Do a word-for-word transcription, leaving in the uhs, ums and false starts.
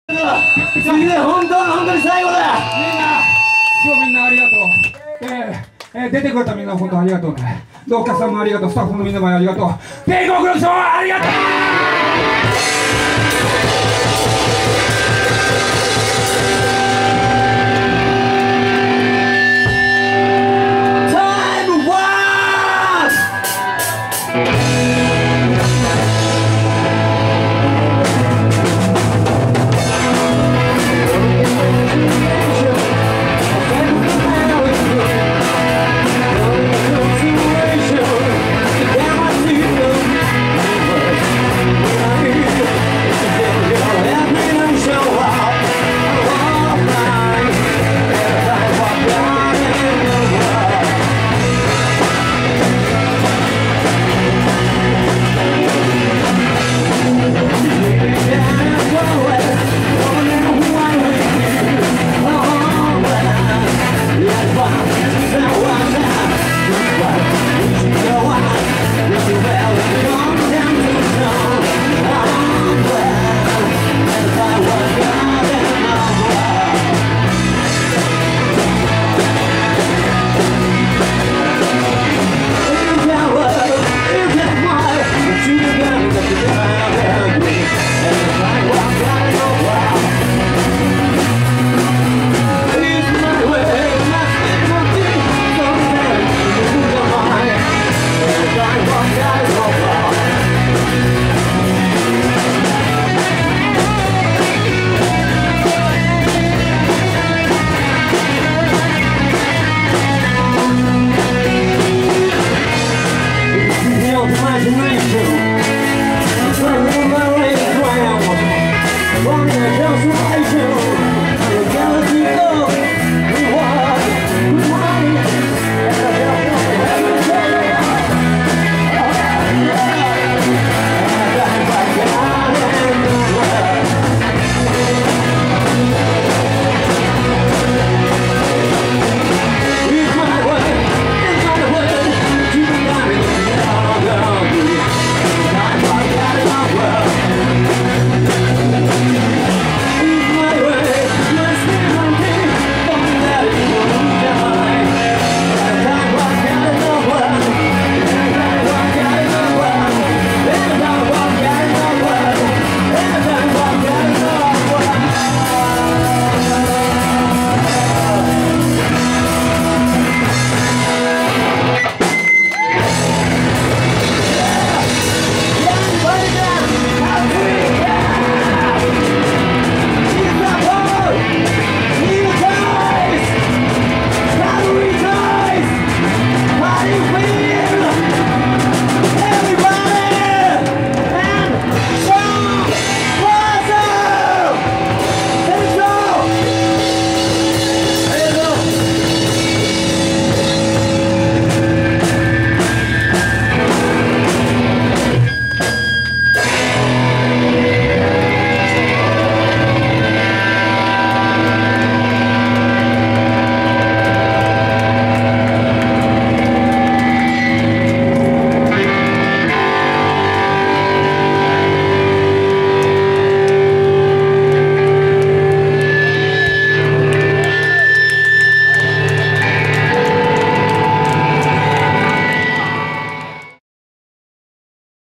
次で本当の本当に最後だ。 みんな今日みんなありがとう。えーえー、出てくれたみんな本当ありがとうね。でお客さんもありがとう。スタッフのみんなもありがとう。帝国の人はありがとう。Imagination, turn my way around. Running down some